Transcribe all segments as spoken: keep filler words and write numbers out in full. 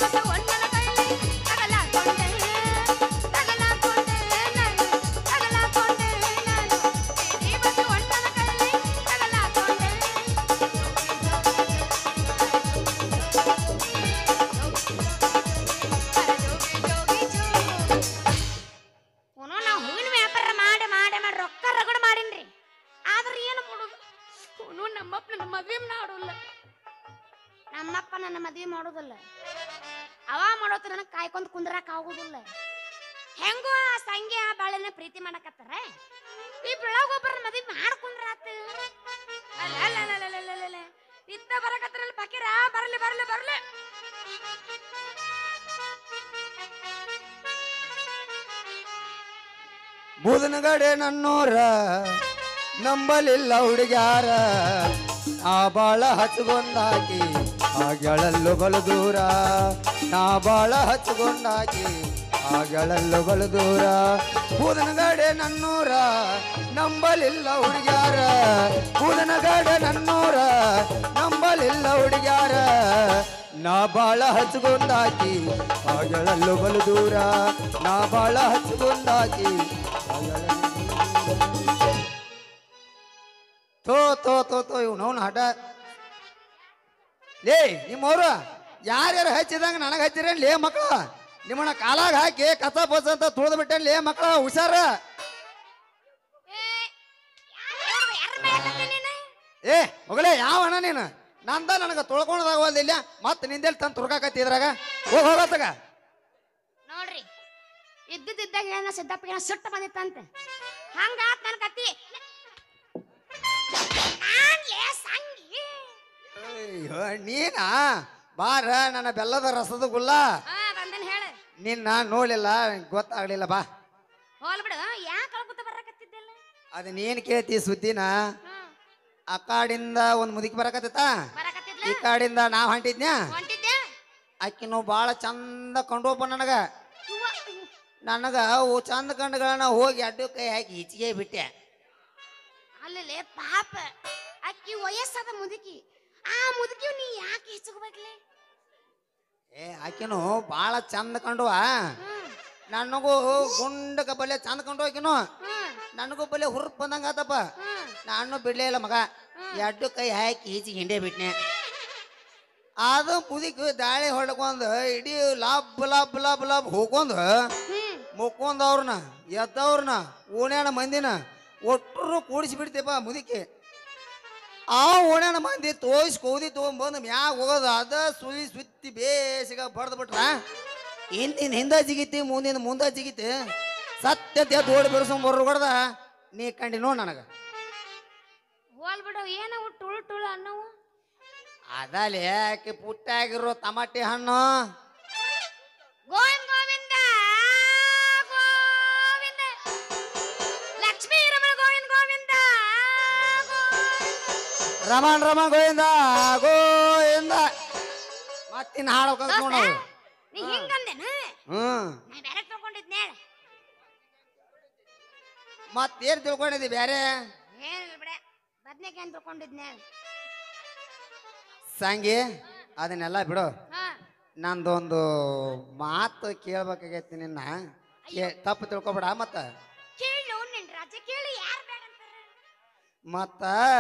ನಮ್ಮಪ್ಪ ನನ್ನ ಮದುವೆ ಮಾಡೋದಿಲ್ಲ. ಅವ ಮಾಡೋತ್ರ ನನಗೆ ಕಾಯ್ಕೊಂತ ಕುಂದ್ರಾಕ ಆಗುದಿಲ್ಲ. ಹೆಂಗೋ ಆ ಸಂಗೆ ಆ ಬಾಳೆನ ಪ್ರೀತಿ ಮಾಡಕತ್ತಾರ, ಈ ಬೆಳಗೊಬ್ಬರ ಮದುವೆ ಮಾಡ್ಕೊಂಡ್ರಾತ. ಅಲ್ಲ ಇತ್ತ ಬರಕತ್ತಾರಲ್ಲ ಪಕೀರ, ಬರಲಿ ಬರಲಿ ಬರಲಿ. ಬೂದನಗಡೆ ನನ್ನೂರ ನಂಬಲಿಲ್ಲ ಹುಡುಗ್ಯಾರ, ನಾ ಬಾಳ ಹಚ್ಕೊಂಡಾಕಿ ಆ ಗೆಳಲ್ಲು ಬಲು ದೂರ, ನಾ ಬಾಳ ಹಚ್ಕೊಂಡಾಕಿ ಆ ಗೆಳಲ್ಲು ಬಲು ದೂರ. ಬೂದನಗಡೆ ನನ್ನೂರ ನಂಬಲಿಲ್ಲ ಹುಡುಗ್ಯಾರ, ಬೂದನಗಡೆ ನನ್ನೂರ ನಂಬಲಿಲ್ಲ ಹುಡುಗ್ಯಾರ, ನಾ ಬಾಳ ಹಚ್ಕೊಂಡಾಕಿ ಆ ಗೆಳಲ್ಲು ಬಲು ದೂರ, ನಾ ಬಾಳ ಹಚ್ಕೊಂಡಾಕಿ ಥೋ ಥೋ ಥೋ ಥೋ ಇವ್ ನೋನ್ ಹಠ. ಲೇ ನಿಮ್ಮವ್ರು ಯಾರ್ಯಾರು ಹಚ್ಚಿದಂಗ ನನಗೆ ಹಚ್ಚಿರೇನ್ ಲೇ ಮಕ್ಕಳ? ನಿಮ್ಮನ್ನ ಕಾಲಾಗ ಹಾಕಿ ಕಸ ಬಸ ಅಂತ ತುಳಿದು ಬಿಟ್ಟೇನ್ ಲೇ ಮಕ್ಕಳ, ಹುಷಾರ. ಏ ಮಗಳೇ ಯಾವಣ್ಣ ನೀನು? ನಂದ ನನಗ ತೊಳ್ಕೊಂಡದಾಗವಲ್ದಿಲ್ಲ, ಮತ್ ನಿಂದೆಲ್ಲಿ ತಂದು ತುರ್ಕಾಕತ್ತಿದ್ರಾಗ ಹೋಗಿ ಹೋಗತ್ತಗ. ನೋಡ್ರಿ ಇದ್ದಿದ್ದಾಗ ಏನ ಸಿದ್ದಪ್ಪಗೆ ಸುಟ್ಟು ಬಂದಿತ್ತಂತೆ, ಹಂಗಾತ್ ನನ್ ಕತ್ತಿ. ನೀನಾ ಬಾರ ನನ್ನ ಬೆಲ್ಲದ ರಸದ ಗುಲ್ಲ. ನಿನ್ನ ನೋಡ್ಲಿಲ್ಲ ಗೊತ್ತಾಗ್ಲಿಲ್ಲ, ಬಾ ಹೋಲ್ ಬಿಡು. ಯಾಕೆ ಕಳ್ಕೊತ ಬರಕತ್ತಿದ್ದಿಲ್ಲ? ಅದ ನೀನ್ ಕೇಳ್ತಿ ಸುದ್ದಿನ? ಆ ಕಾಡಿಂದ ಒಂದ್ ಮುದುಕಿ ಬರಕತ್ತ, ಈ ಕಾಡಿಂದ ನಾವ್ ಹೊಂಟಿದ್ನ್ಯಾ. ಅಕ್ಕಿನೂ ಬಾಳ ಚಂದ ಕಂಡೋಪ ನನಗ. ನನಗ ಅವು ಚಂದ ಕಂಡುಗಳನ್ನ ಹೋಗಿ ಅಡ್ಡು ಕೈ ಹಾಕಿ ಈಚಿಗೆ ಬಿಟ್ಟೆ. ಅಲ್ಲೇ ಪಾಪ ಅಕ್ಕಿ ವಯಸ್ಸಾದ ಮುದುಕಿ, ಆ ಮುದುಕಿ ನೀ ಯಾಕೆ ಹೆಚ್ಚುಕೋಬೇಕಲೆ? ಏ ಆಕಿನು ಬಾಳ ಚಂದ ಕಂಡುವ, ನನಗೂ ಗುಂಡಕ ಬಲ್ಲೆ ಚಂದ ಕಂಡು ಆಕಿನು, ನನಗೂ ಬಲ್ಲೆ ಹುರುಪ್ ಬಂದಂಗ ಆತಪ್ಪ. ನಾನು ಬಿಡ್ಲೇ ಇಲ್ಲ ಮಗ, ಎರಡು ಕೈ ಹಾಕಿ ಈಚಿಗೆ ಹಿಂಡೆ ಬಿಟ್ನೆ. ಅದು ಮುದುಕಿ ದಾಳಿ ಹೊಡ್ಕೊಂಡ್ ಇಡೀ ಲಾಬ್ ಲಾಬ್ ಲಾಬ್ ಲಾಬ್ ಹೋಗೊಂದು ಮುಕ್ಕೊಂದವ್ರನ್ನ ಎದ್ದವ್ರನ್ನ ಓಣ್ಯಾಣ ಮಂದಿನ ಒಟ್ಟರು ಕೂಡಿಸಿ ಬಿಡ್ತೇಪ ಮುದುಕಿ. ಆ ಓಣ್ಯಾಣ ಮಂದಿ ತೋಯಿಸಿ ಕೋದಿ ತೊಗೊಂಬಂದು ಮ್ಯಾಗ ಹೋಗೋದು, ಅದ ಸುಳಿ ಸುತ್ತಿ ಬೇಸಿಗ ಬಡ್ದು ಬಿಟ್ರ ಹಿಂದಿನ ಹಿಂದ ಜಿಗಿತಿ, ಮುಂದಿನ ಮುಂದ ಜಿಗಿತಿ, ಸತ್ಯತೆ ದೋಡಿ ಬಿಡಿಸೋ ಬರೋ ಹೊಡ್ದ ನೀ ಕಂಡಿ ನೋಡ್ ನನಗ. ಹೋಲ್ ಬಿಡು, ಏನ ಟುಳು ಟುಳು ಅನ್ನವು ಅದಲ್ಲೇ ಆಕೆ ಪುಟ್ಟಾಗಿರೋ ಟಮಾಟಿ ಹಣ್ಣು. ಗೋವಿಂದ ಗೋವಿಂದ ಗೋವಿಂದ, ಲಕ್ಷ್ಮೀ ರಮಣ ಗೋವಿಂದ ಗೋವಿಂದ, ರಮಣ ರಮಣ ಗೋವಿಂದ ಗೋವಿಂದ. ಮತ್ತಿನ ಹಾಡೋಕ ನೋಡ ನೀ ಹಿಂಗಂದೇನ? ಹ್ಮ್ ನಾ ಬೇರೆ ತಿಳ್ಕೊಂಡಿದ್ನೆ. ಮತ್ತೇನ್ ತಿಳ್ಕೊಂಡಿದ್ದಿ ಬೇರೆ? ಏನಿಲ್ಲ ಬಿಡ, ಬದ್ನೆಕಾಯಿ ಅಂತ ತಿಳ್ಕೊಂಡಿದ್ನೆ. ಸಂಗಿ ಅದನ್ನೆಲ್ಲ ಬಿಡು, ನಂದೊಂದು ಮಾತು ಕೇಳ್ಬೇಕಾಗೈತಿ ನಿನ್ನ, ತಪ್ಪು ತಿಳ್ಕೊಬೇಡ. ಮತ್ತ ಕೇಳು ನಿನ್ ರಾಜ ಕೇಳಿ, ಯಾರು ಬೇಡ ಅಂತಾರ? ಮತ್ತ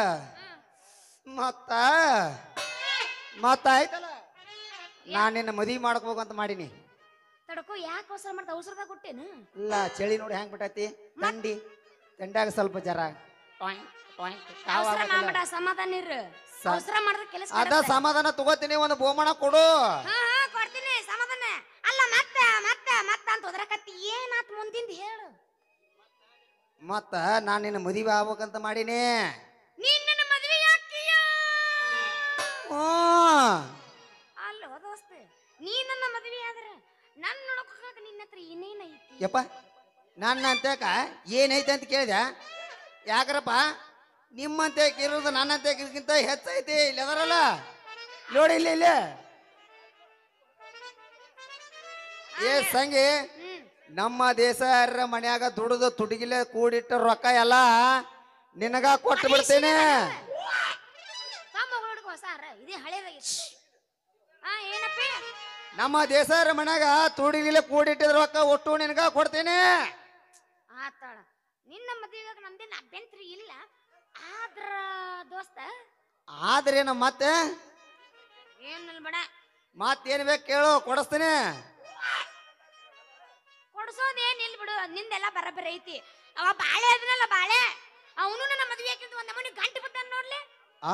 ಮತ್ತ ಮತ್ತ ಆಯ್ತಲ್ಲ, ನಾನು ನಿನ್ನ ಮದುವೆ ಮಾಡ್ಕೋಬೇಕಂತ ಮಾಡೀನಿ. ತಡಕೋ ಯಾಕೆ ಅವಸರ ಮಾಡ್ತಾ? ಅವಸರದಾಗ ಕೊಟ್ಟೇನು? ಇಲ್ಲ, ಚಳಿ ನೋಡಿ ಹೆಂಗ್ ಬಿಟ್ಟೈತಿ, ಥಂಡಿ ಥಂಡ್ಯಾಗ ಸ್ವಲ್ಪ ಜರ ಸಮಾಧಾನ ಇರು. ಅವಸರ ಮಾಡಿದ್ರೆ ಕೆಲಸ ಅದ ಸಮಾಧಾನ ತಗೋತೀನಿ, ಒಂದು ಬಹುಮಾನ ಕೊಡು. ಕೊಡ್ತೀನಿ ಸಮಾಧಾನ. ಅಲ್ಲ ಮತ್ತ ಮತ್ತ ಮತ್ತ ಅಂತ ಹೋದ್ರಕತ್ತಿ, ಏನಾತ್ ಮುಂದಿಂದ ಹೇಳು. ಮತ್ತ ನಾನು ನಿನ್ನ ಮದುವೆ ಆಗ್ಬೇಕಂತ ಮಾಡೀನಿ. ನೀನ್ ನನ್ನ ಮದುವೆ ಆಗ್ತೀಯ? ಅಲ್ಲ ದೋಸ್ತ, ನೀ ನನ್ನ ಮದುವೆ ಆದ್ರ ನನ್ನ ನೋಡ್ಕೋಕ ನಿನ್ನ ಹತ್ರ ಏನೇನೈತಿ? ಯಪ್ಪ ನನ್ನ ಅಂತೇಕ ಏನೈತೆ ಅಂತ ಕೇಳಿದೆ. ಯಾಕ್ರಪ್ಪ ನಿಮ್ಮಂತೆ ಇರೋದು ನನ್ನಂತೆ ಇದಕ್ಕಿಂತ ಹೆಚ್ಚೈತಿ. ಇಲ್ಲಿ ಅದರಲ್ಲ ನೋಡಿ, ಇಲ್ಲಿ ಇಲ್ಲಿ ಏ ಸಂಗಿ, ನಮ್ಮ ದೇಶರ ಮನ್ಯಾಗ ದುಡಿದು ತುಡುಗಿಲೆ ಕೂಡಿಟ್ಟ ರೊಕ್ಕ ಎಲ್ಲ ನಿನಗ ಕೊಟ್ಟು ಬಿಡ್ತೇನೆ. ನಮ್ಮ ದೇಸಾರ ಮನ್ಯಾಗ ತುಡಿಗಿಲೆ ಕೂಡಿಟ್ಟಿದ್ರ ರೊಕ್ಕ ಒಟ್ಟು ನಿನಗ ಕೊಡ್ತೇನೆ. ಆತಾಳ ನಿನ್ನ ಮದುವೆಗೆ ನಮ್ದೇನು ಅಭ್ಯಂತರ ಇಲ್ಲ. ಆದ್ರ ದೋಸ್ತ ಆದ್ರೇನು ಮತ್ತೆ ಏನಿಲ್ಲ ಬೇಡ. ಮತ್ತೇನ್ ಬೇಕು ಕೇಳು ಕೊಡಿಸ್ತೀನಿ. ಕೊಡ್ಸೋದೇನ್ ಇಲ್ಲ ಬಿಡು, ನಿಂದೆಲ್ಲ ಬರಬರಿ ಐತಿ. ಅವ ಬಾಳೆ ಅದನಲ್ಲ ಬಾಳೆ, ಅವನು ನನ್ನ ಮದುವೆ ಹಾಕಿದ್ ಒಂದ್ ನಮೂನಿ ಗಂಟು ಬಿದ್ದಾನ ನೋಡ್ಲಿ. ಆ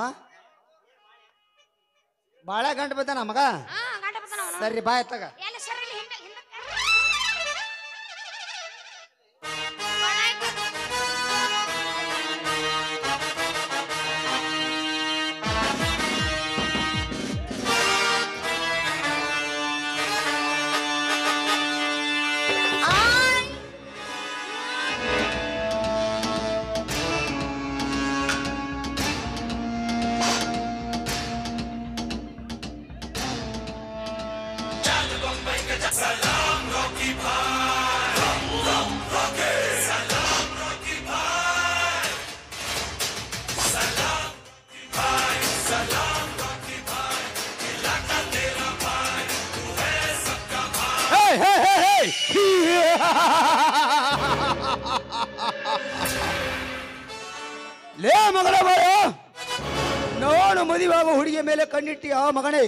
ಬಾಳೆ ಗಂಟು ಬಿದ್ದಾನ ಮಗ. ಹಾ ಗಂಟು ಬಿದ್ದಾನ ಅವನು. ಸರಿ ಬಾಯ್ ತಗ. ಎಲ್ಲ ಸರಿ ಹಿಂದೆ ಹಿಂದೆ ಲೇ ಮಗಳ ಬಾರ, ನಾನು ಮದುವೆಯಾಗ ಹುಡುಗಿಯ ಮೇಲೆ ಕಣ್ಣಿಟ್ಟಿ ಆ ಮಗನೇ.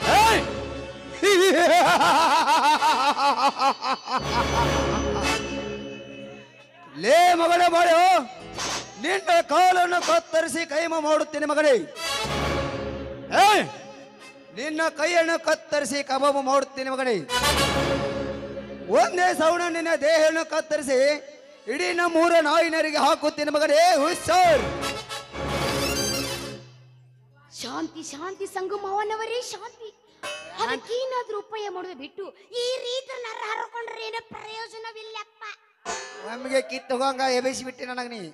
ಲೇ ಮಗಳ ಬಾರ, ನಿನ್ನ ಕಾಲನ್ನು ಕತ್ತರಿಸಿ ಕೈಮ ಮಾಡುತ್ತೇನೆ ಮಗನೇ. ನಿನ್ನ ಕೈಯನ್ನು ಕತ್ತರಿಸಿ ಕಬಾಬು ಮಾಡುತ್ತೇನೆ ಮಗನೇ. ಒಂದೇ ಸೌಣ ನಿನ್ನ ದೇಹವನ್ನು ಕತ್ತರಿಸಿ ಇಡೀ ನಮ್ಮೂರ ನಾಯಿನರಿಗೆ ಹಾಕುತ್ತೇನೆ ಮಗನೇ. ಹುಷಾರ್. ಶಾಂತಿ ಶಾಂತಿ ಸಂಗಮವನವರೇ ಶಾಂತಿ. ಅದಕ್ಕೇನಾದ್ರೂ ಉಪಾಯ ಮಾಡೋದು ಬಿಟ್ಟು ಈ ರೀತಿ ನರ ಹರ್ಕೊಂಡ್ರೆ ಏನೋ ಪ್ರಯೋಜನವಿಲ್ಲಪ್ಪ. ನಮಗೆ ಕಿತ್ತು ಹೋಗಂಗ ಎಬೆಸಿ ಬಿಟ್ಟಿ ನನಗ ನೀ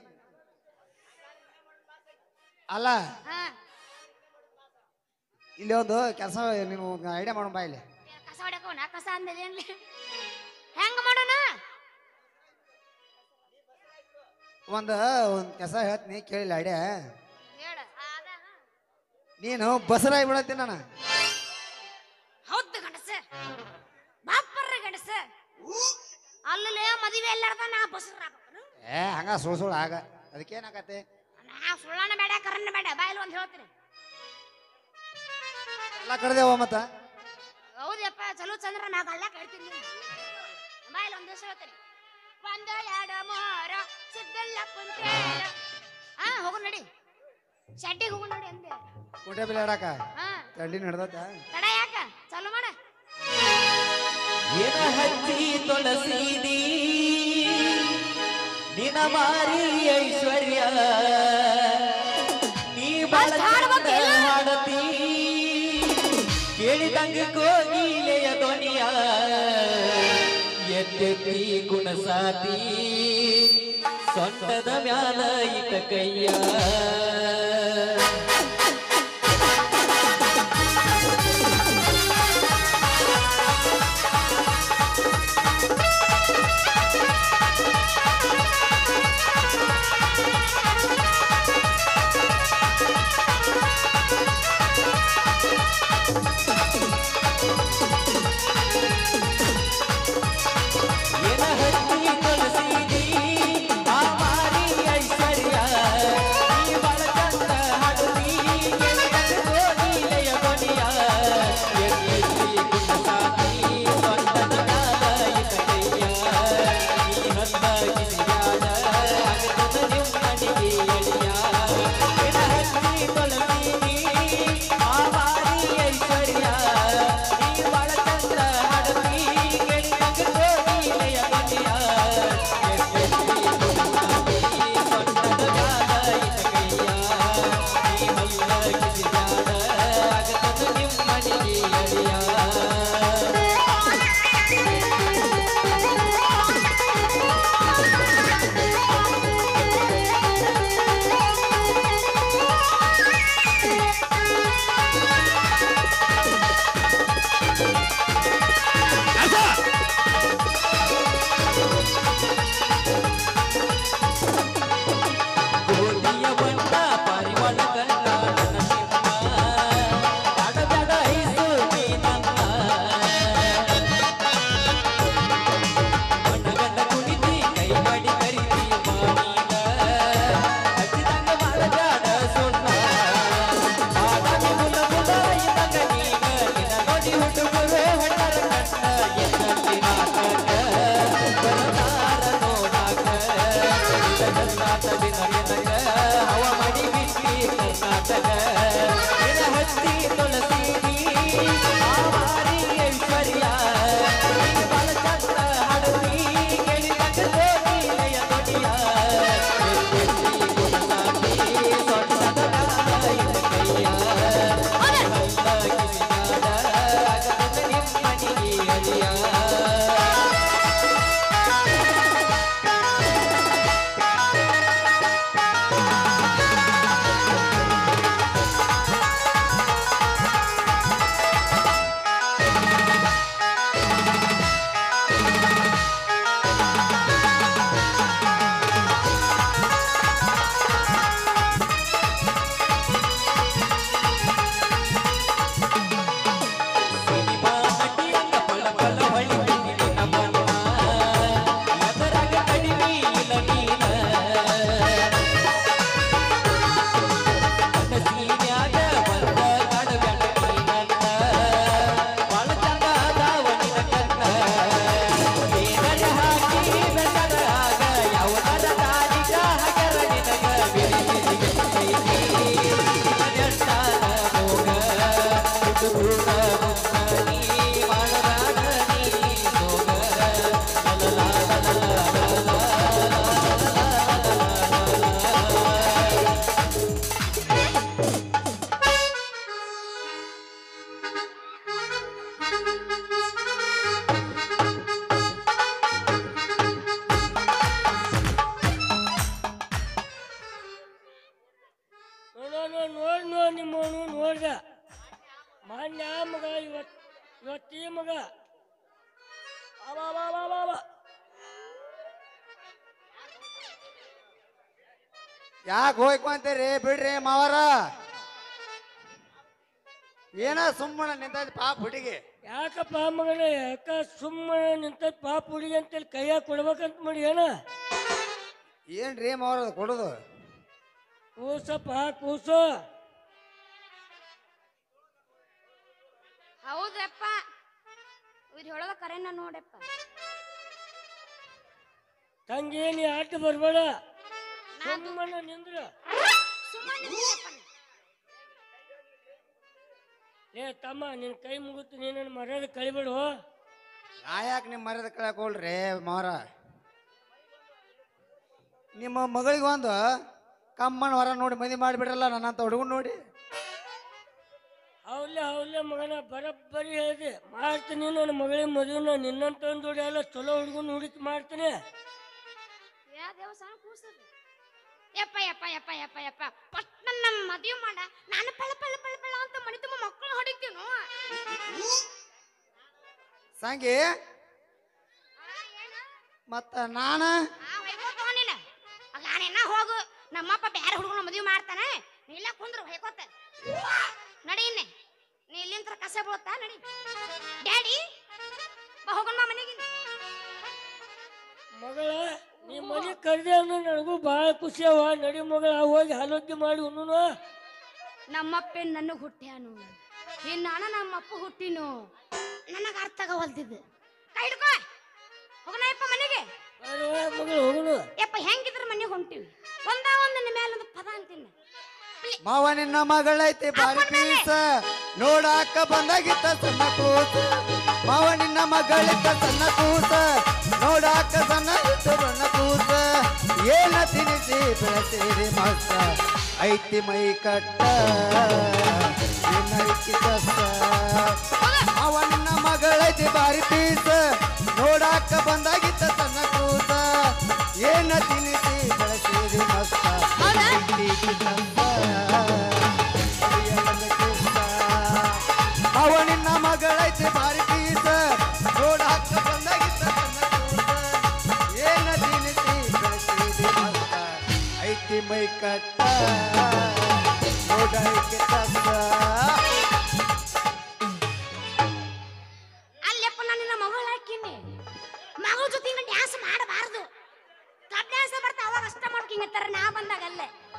ಅಲ್ಲ. ಇಲ್ಲಿ ಒಂದು ಕೆಲಸ ನೀನು ಐಡಿಯಾ ಮಾಡೋಣ ಬಾ. ಇಲ್ಲಿ ಕಸ ಹೊಡಕೋಣ. ಕಸ ಅಂದೇಲಿ ಹೆಂಗ ಮಾಡೋಣ? ಒಂದು ಒಂದು ಕೆಲಸ ಹೇಳ್ತೀನಿ ಕೇಳಿಲ್ಲ ಐಡಿಯಾ. ಹೇಳ. ನೀನು ಬಸರಾಗಿ ಬಿಡತ್ತೀನಿ ನಾನು. ಹೌದು ಗಂಡಸ, ಬಾಪರ್ರ ಗಂಡಸ. ಅಲ್ಲೇ ಮದುವೆ ಎಲ್ಲಾರ್ದ ನಾ ಬಸರ. ಏ ಹಂಗ ಸುಳ್ಳು ಸುಳ್ಳು ಆಗ ಅದಕ್ಕೇನಾಗತ್ತೆ? ನಾ ಸುಳ್ಳನ ಬೇಡ ಕರನ್ನ ಬೇಡ, ಬಾಯಲ್ಲಿ ಒಂದು ಹೇಳ್ತೀನಿ. ಎಲ್ಲ ಕರೆದೇವ ಮತ್ತ. ಹೌದಪ್ಪ ಚಲೋ ಚಂದ್ರ ನಾ ಗಲ್ಲ ಕೇಳ್ತೀನಿ. ಬಾಯಲ್ಲಿ ಒಂದು ದಿವಸ ಹೇಳ್ತೀನಿ. ಒಂದ ಎರಡ ಮೂರ ಸಿದ್ದಲ್ಲ ಕುಂತೇರ. ಹಾ ಹೋಗು ನಡಿ, ಶೆಡ್ಡಿಗೆ ಹೋಗು ನಡಿ ಅಂದೆ. ಕುಂಟೆ ಬಿಲ್ ಆಡಾಕ ಹಾ ಕಂಡಿ ನಡ್ದತ್ತ. ತಡ ಯಾಕ ಚಲೋ ಮಾಡ. ಏನ ಹಚ್ಚಿ ತೊಳಸೀದಿ ನಿನ ಮಾರಿ ಐಶ್ವರ್ಯ, ನೀ ಬಾಳ ಹಾಡತಿ ಕೇಳಿದಂಗ ಕೋಗಿಲೆಯ ಧ್ವನಿಯ, ಎತ್ತೆತ್ತಿ ಗುಣಸಾತಿ ಸೊಂಟದ ಮ್ಯಾಲ ಇಟ್ಟ ಕೈಯ. ಐಶ್ವರ್ಯ ನೀ ಬಳಕಂತ ಹಾಡತಿ ಹಾಡತನ ನಿನ ಹತ್ತಿ ತುಳಸಿ ಆ ಮಾರಿ ಐಶ್ವರ್ಯ ಬಾಳ ಚಂದ ಹಾಡತಿ ಕೇಳಿ ಬಂದ ನೀಲೆಯ ಧ್ವನಿಯ ನೋಡ್ ನೋಡ್ ನಿಮ್ಮವನು ನೋಡ್ದ ಮಾನ್ಯ ಮಗ ಇವತ್ ಇವತ್ತೀ ಮಗ ಅಬಾಬಾಬಾಬಾ ಯಾಕೆ ಹೋಯ್ಕೊಂತೀರಿ ಬಿಡ್ರಿ ಮಾವರ ಏನ ಸುಮ್ಮನೆ ನಿಂತೈತಿ ಪಾಪ ಹುಡುಗಿ ಯಾಕಪ್ಪ ಮಗನ ಯಾಕ ಸುಮ್ಮನೆ ನಿಂತ ಪಾಪ ಹುಡುಗಿ ಅಂತೇಳಿ ಕೈಯಾಗ ಕೊಡ್ಬೇಕಂತ ಮಾಡಿ ಏನ ಏನ್ರಿ ಮಾವರ ಕೊಡುದು ಕೂಸಪ್ಪ ಕೂಸು ಹೌದಪ್ಪ ಇವ್ರು ಹೇಳೋದ ಕರೆನ ನೋಡಪ್ಪ ತಂಗಿ ನೀ ಆಟ ಬರ್ಬೇಡ ಸುಮ್ಮನೆ ನಿಂದ್ರ ಏ ತಮ್ಮ ನಿನ್ ಕೈ ಮುಗಿತು ನೀನ ಮರ್ಯಾದೆ ಕಳಿಬೇಡು ನಾ ಯಾಕೆ ನಿಮ್ಮ ಮರ್ಯಾದ ಕಳ್ಯಾಕ ಹೋಲ್ರಿ ಮಾವರ ನಿಮ್ಮ ಮಗಳಿಗೆ ಒಂದು ಕಮ್ಮನ ಹೊರ ನೋಡಿ ಮದಿ ಮಾಡಿಬಿಡ್ರಲ್ಲ ನನ್ನಂತ ಹುಡುಗನ್ ನೋಡಿ ಹೌಲೆ ಹೌಲೆ ಮಗನ ಬರಬ್ಬರಿ ಹೇಳಿದೆ ಮಾಡ್ತೀನಿ ನನ್ನ ಮಗಳಿಗೆ ಮದುವೆ ನಿನ್ನಂತ ಒಂದು ಜೋಡಿ ಅಲ್ಲ ಚಲೋ ಹುಡುಗನ ಹುಡುಕಿ ಮಾಡ್ತೀನಿ ಯಾ ದೇವಸ್ಥಾನ ಕೂಸದು ಯಪ್ಪ ಯಪ್ಪ ಯಪ್ಪ ಯಪ್ಪ ಯಪ್ಪ ಫಸ್ಟ್ ನನ್ನ ಮದುವೆ ಮಾಡ ನಾನು ಪಳ ಪಳ ಪಳ ಪಳ ಅಂತ ಮನೆ ತುಂಬ ಮಕ್ಕಳು ಹೊಡಿತೀನು ಸಂಗಿ ಮತ್ತ ನಾನ ನಾನೇನ ಹೋಗು ನಮ್ಮಪ್ಪ ಬೇರೆ ಹುಡುಗನ ಮದುವೆ ಮಾಡ್ತಾನೆ ನೀಲ್ಲ ಕುಂದ್ರು ಹೊಯ್ಕೋತ ನಡಿ ಇನ್ನೆ ನೀ ಇಲ್ಲಿಂದ ಕಸ ಬೀಳುತ್ತಾ ನಡಿ ಡ್ಯಾಡಿ ಬಾ ಹೋಗೋಣ ಮನೆಗೆ ಮಗಳ ನೀ ಮನೆ ಕರೆದೆ ಅಂದ್ರೆ ನನಗೂ ಭಾಳ ಖುಷಿ ಅವ ನಡಿ ಮಗಳ ಹೋಗಿ ಆಲೋಚನೆ ಮಾಡಿ ಉಣ್ಣು ನಮ್ಮಪ್ಪೆ ನನಗೆ ಹುಟ್ಟ್ಯಾನು ಇನ್ನು ನಾನು ನಮ್ಮಪ್ಪ ಹುಟ್ಟಿನು ನನಗೆ ಅರ್ಥ ಆಗವಲ್ದಿದ್ದು ಕೈ ಹಿಡ್ಕೋ ಹೋಗೋಣ ಯಪ್ಪ ಮನೆಗೆ ಮಗಳು ಹೋಗುನು ಯಪ್ಪ ಹೆಂಗಿದ್ರ ಮನೆಗೆ ಹೊಂಟಿವಿ ಒಂದ ಒಂದ್ ನಿನ್ನ ಮೇಲೆ ಒಂದು ಪದ ಅಂತೀನಿ ಮಾವ ನಿನ್ನ ಮಗಳೈತಿ ಬಾರಿ ಪೀಸ ನೋಡಾಕ ಬಂದಾಗಿತ್ತ ಸಣ್ಣ ಕೂಸ ಮಾವ ನಿನ್ನ ಮಗಳಿತ್ತ ಸಣ್ಣ ಕೂಸ ನೋಡಾಕ ಸಣ್ಣ ಇತ್ತು ಬಣ್ಣ ಕೂಸ ಏನ ತಿನಿಸಿ ಬೆಳೆಸಿರಿ ಮಸ್ತ ಐತಿ ಮೈ ಕಟ್ಟ ಏನೈತಿ ಕಷ್ಟ ಮಾವ ನಿನ್ನ ಮಗಳೈತಿ ಬಾರಿ ಪೀಸ ನೋಡಾಕ ಬಂದಾಗಿತ್ತ ಸಣ್ಣ ಕೂಸ ಏನ ತಿನಿಸಿ ಬೆಳೆಸಿರಿ ಮಸ್ತ ಐತಿ ಕಷ್ಟ ಅವ ನಿನ್ನ ಮಗಳೈತಿ ಬಾರಿ ಪೀಸ ನೋಡಾಕ ಬಂದಾಗಿತ್ತ ಏನ ತಿನಿಸಿ ಬೆಳೆಸಿದಿ ಮಸ್ತ ಐತಿ ಮೈ ಕಟ್ಟ ನೋಡೈತಿ ಕಷ್ಟ ಅಲ್ಲಪ್ಪ ನಾನು ನಿನ್ನ ಮಗಳು ಹಾಕಿನಿ ಮಗಳ ಜೊತೆ ಹಿಂಗ ಡ್ಯಾನ್ಸ್ ಮಾಡಬಾರ್ದು ಕ್ಲಬ್ ಡ್ಯಾನ್ಸ್ ಬರ್ತಾ ಅವಾಗ ಅಷ್ಟ ಮಾಡ್ಕಿಂಗತ್ತಾರ ನಾ ಬಂದಾಗಲ್ಲೇ